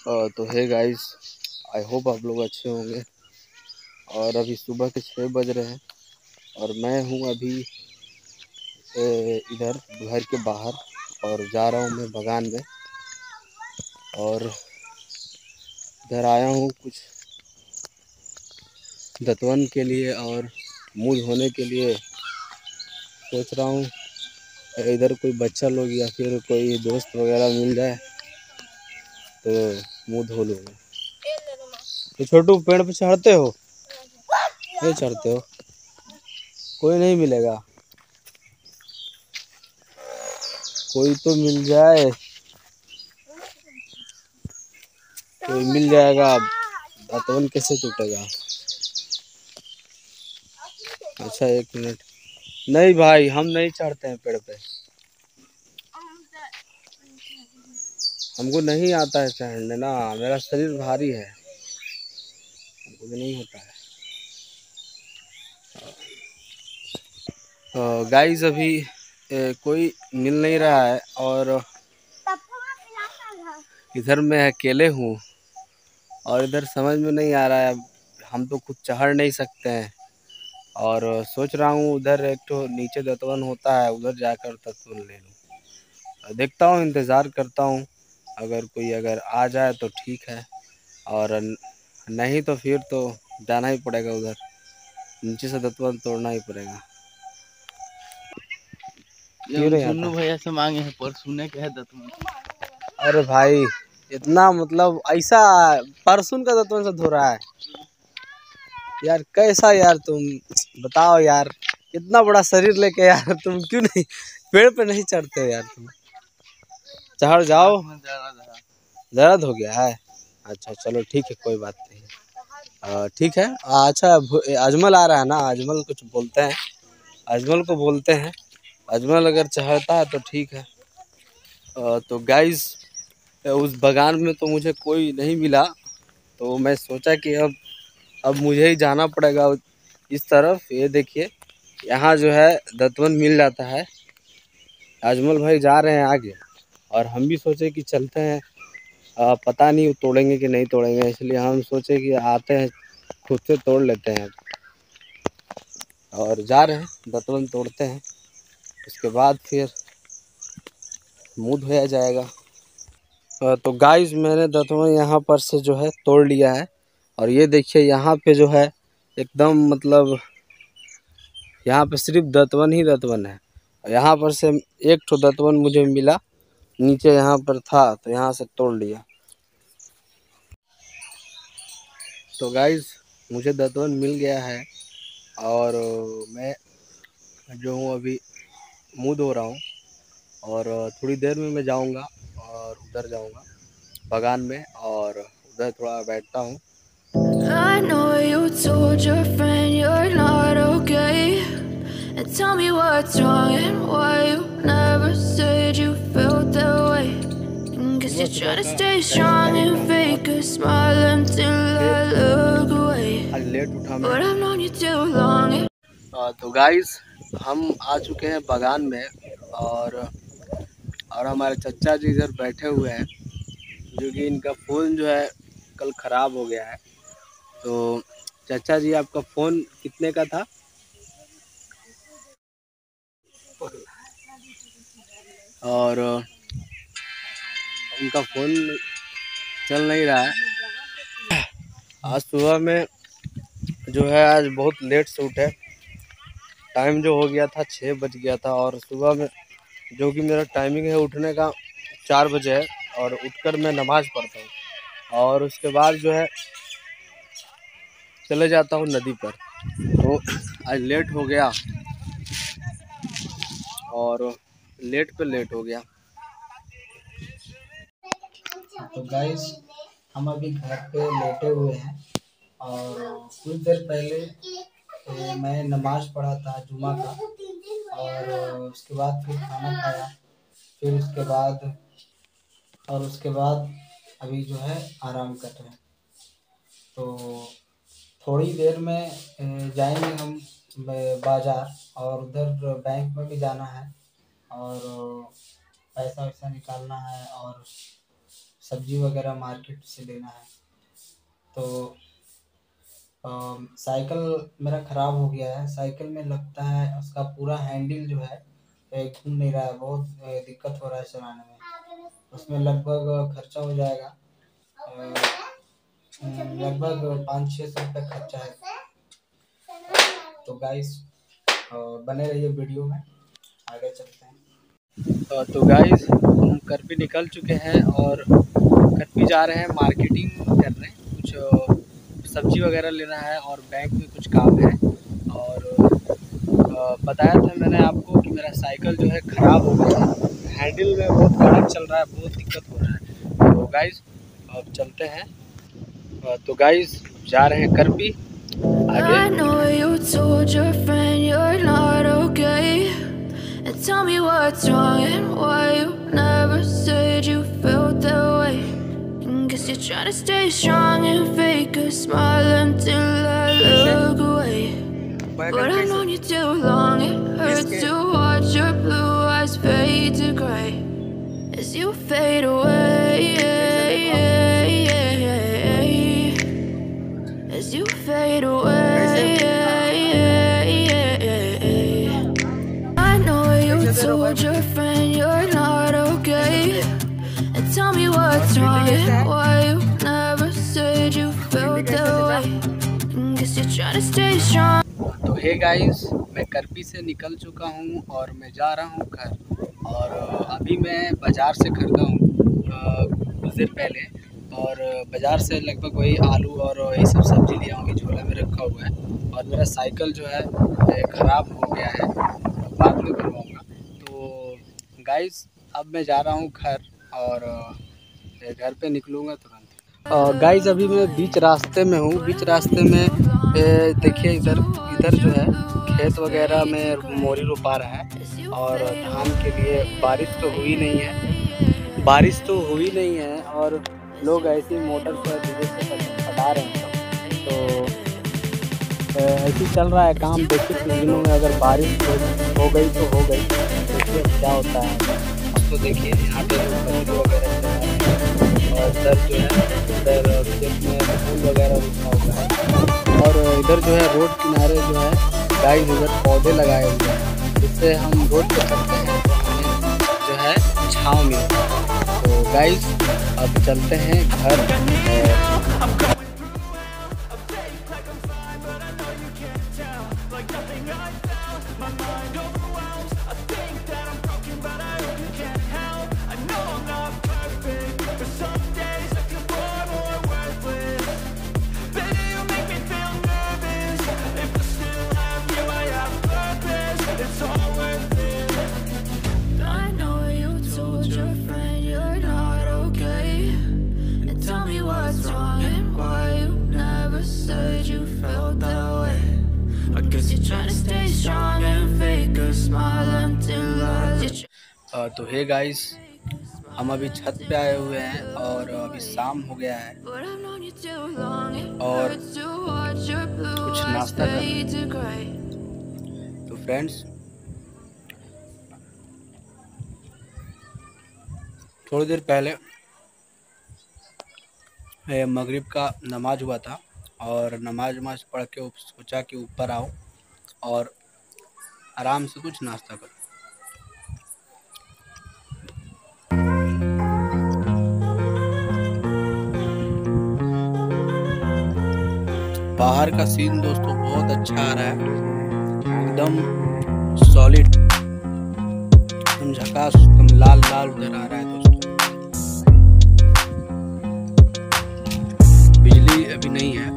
तो है guys, I hope आप लोग अच्छे होंगे। और अभी सुबह के 6 बज रहे हैं और मैं हूँ अभी इधर घर के बाहर और जा रहा हूँ मैं बगान में। और इधर आया हूँ कुछ दतवन के लिए और मुँह धोने के लिए। सोच रहा हूँ इधर कोई बच्चा लोग या फिर कोई दोस्त वगैरह मिल जाए तो मुँह धो लूँगा। तो छोटू पेड़ पे चढ़ते हो? नहीं चढ़ते हो? कोई नहीं मिलेगा? कोई तो मिल जाए, कोई मिल जाएगा। दातवन कैसे टूटेगा? अच्छा 1 मिनट। नहीं भाई, हम नहीं चढ़ते हैं पेड़ पे, हमको नहीं आता है चढ़ने ना, मेरा शरीर भारी है, हमको भी नहीं होता है। गाइस अभी कोई मिल नहीं रहा है और इधर मैं अकेले हूँ और इधर समझ में नहीं आ रहा है। हम तो खुद चढ़ नहीं सकते हैं और सोच रहा हूँ उधर एक तो नीचे दतवन होता है, उधर जाकर दतवन ले लूँ। देखता हूँ, इंतज़ार करता हूँ, अगर आ जाए तो ठीक है और नहीं तो फिर तो जाना ही पड़ेगा उधर, नीचे से दतवन तोड़ना ही पड़ेगा। क्यों नहीं आता? चुन्नू भैया से मांगे हैं पर सुने के है दतवन। अरे भाई इतना मतलब ऐसा परसुन का दतवन से धो रहा है यार? कैसा यार तुम बताओ यार, इतना बड़ा शरीर लेके यार तुम क्यों नहीं पेड़ पे नहीं चढ़ते हो यार? तुम चढ़ जाओ। दर्द हो गया है? अच्छा चलो ठीक है, कोई बात नहीं। ठीक है। अच्छा अजमल आ रहा है ना, अजमल कुछ बोलते हैं, अजमल को बोलते हैं, अजमल अगर चाहता है तो ठीक है। तो गाइस उस बगान में तो मुझे कोई नहीं मिला, तो मैं सोचा कि अब मुझे ही जाना पड़ेगा इस तरफ। ये देखिए यहाँ जो है दतवन मिल जाता है। अजमल भाई जा रहे हैं आगे और हम भी सोचे कि चलते हैं। पता नहीं तोड़ेंगे कि नहीं तोड़ेंगे, इसलिए हम सोचे कि आते हैं खुद से तोड़ लेते हैं और जा रहे हैं दतवन तोड़ते हैं। उसके बाद फिर मुँह धोया जाएगा। तो गाइस मैंने दतवन यहाँ पर से जो है तोड़ लिया है और ये देखिए यहाँ पे जो है एकदम मतलब यहाँ पे सिर्फ दतवन ही दतवन है। यहाँ पर से एक ठो दतवन मुझे मिला, नीचे यहाँ पर था तो यहाँ से तोड़ लिया। तो गाइस मुझे दतवन मिल गया है और मैं जो हूँ अभी मुँह धो रहा हूँ और थोड़ी देर में मैं जाऊँगा और उधर जाऊँगा बगान में और उधर थोड़ा बैठता हूँ। I know you told your friend you're not okay, and tell me what's wrong and why you never said you felt that way. Guess you're trying to stay strong and fake a smile until I look away, but I've known you too long. तो guys हम आ चुके हैं बगान में और हमारे चचा जी इधर बैठे हुए हैं, जो कि इनका फ़ोन जो है कल ख़राब हो गया है। तो चाचा जी आपका फ़ोन कितने का था? और उनका फ़ोन चल नहीं रहा है। आज सुबह में जो है आज बहुत लेट से उठे, टाइम जो हो गया था 6 बज गया था और सुबह में जो कि मेरा टाइमिंग है उठने का 4 बजे है और उठकर मैं नमाज़ पढ़ता हूँ और उसके बाद जो है चले जाता हूँ नदी पर। तो आज लेट हो गया और लेट पे लेट हो गया। तो गाइस हम अभी घर पे लेटे हुए हैं और कुछ देर पहले मैं नमाज़ पढ़ा था जुमा का और उसके बाद फिर खाना खाया, फिर उसके बाद अभी जो है आराम कर रहे हैं। तो थोड़ी देर में जाएंगे हम बाज़ार और उधर बैंक में भी जाना है और पैसा वैसा निकालना है और सब्जी वगैरह मार्केट से लेना है। तो साइकिल मेरा ख़राब हो गया है। साइकिल में लगता है उसका पूरा हैंडल जो है घूम नहीं रहा है, बहुत दिक्कत हो रहा है चलाने में। उसमें लगभग खर्चा हो जाएगा, लगभग 500-600 रुपये खर्चा है। तो गाइस बने रहिए वीडियो में, आगे चलते हैं। तो गाइस हम करपी निकल चुके हैं और करपी जा रहे हैं, मार्केटिंग कर रहे हैं, कुछ सब्जी वगैरह लेना है और बैंक में कुछ काम है। और बताया था मैंने आपको कि मेरा साइकिल जो है ख़राब हो गया है, हैंडल में बहुत कड़क चल रहा है, बहुत दिक्कत हो रहा है। तो गाइस अब चलते हैं। तो गाइस जा रहे हैं करपी आगे। I know you told your friend you're not okay, and tell me what's wrong and why you never said you felt that way. Guess you're trying to stay strong and fake a smile until I look away. But I've known you too long, it hurts to watch your blue eyes fade to gray as you fade away, as you fade away. I know you told your friend you're not okay, and tell me what's wrong and why you never said you felt that way. Guess you're trying to stay strong. तो hey guys, मैं करपी से निकल चुका हूँ और मैं जा रहा हूँ घर। और अभी मैं बाज़ार से खरीदा हूँ कुछ देर पहले, और बाज़ार से लगभग वही आलू और यही सब सब्ज़ी लिया हूँ, झोला में रखा हुआ है। और मेरा साइकिल जो है ख़राब हो गया है, बाद में करवाऊँगा। तो गाइस अब मैं जा रहा हूँ घर और घर पे निकलूँगा तुरंत। गाइस अभी मैं बीच रास्ते में हूँ। बीच रास्ते में देखिए इधर जो है खेत वगैरह में मोरी रोपा रहा है, और धान के लिए बारिश तो हुई नहीं है, और लोग ऐसी मोटर से धीरे से पटा रहे हैं। तो ऐसे ही चल रहा है काम। देखिए कुछ दिनों में अगर बारिश हो गई तो हो गई, देखिए क्या होता है। अब तो देखिए यहाँ पे बच्चे वगैरह चल रहे हैं, और इधर जो है इधर खेत में फूल वगैरह रुका हुआ है। और इधर जो है रोड किनारे जो है गाइस इधर पौधे लगाए हुए हैं, जिससे हम रोड पे चलते हैं तो हमें जो है छाँव मिलता है। तो गाइस अब चलते हैं घर। I know you told your friend you're not okay, and tell me what's wrong and why you never said you felt that way. I guess you're trying to stay strong and fake a smile until I. तो hey guys हम अभी छत पे आए हुए हैं और अभी शाम हो गया है और कुछ नाश्ता कर रहे हैं। तो फ्रेंड्स थोड़ी देर पहले मगरिब का नमाज हुआ था, और नमाज पढ़ के सोचा कि ऊपर आओ और आराम से कुछ नाश्ता करो। बाहर का सीन दोस्तों बहुत अच्छा आ रहा है, एकदम सॉलिड, एकदम झकास, एकदम लाल लाल उधर आ रहा है दोस्तों। बिजली अभी नहीं है।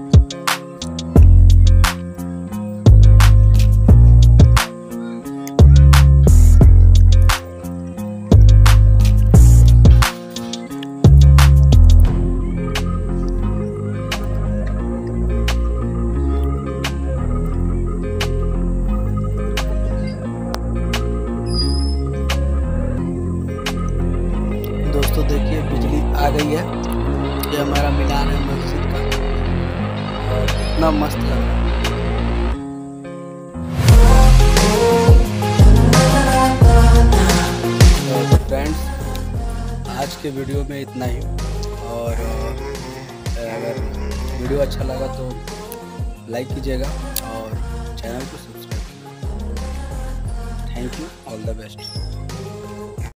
दोस्तों देखिए बिजली आ गई है। ये हमारा मीनार है मस्जिद का, और इतना मस्त लग रहा है। तो फ्रेंड्स आज के वीडियो में इतना ही। और अगर वीडियो अच्छा लगा तो लाइक कीजिएगा और चैनल को सब्सक्राइब कीजिएगा। Thank you, all the best.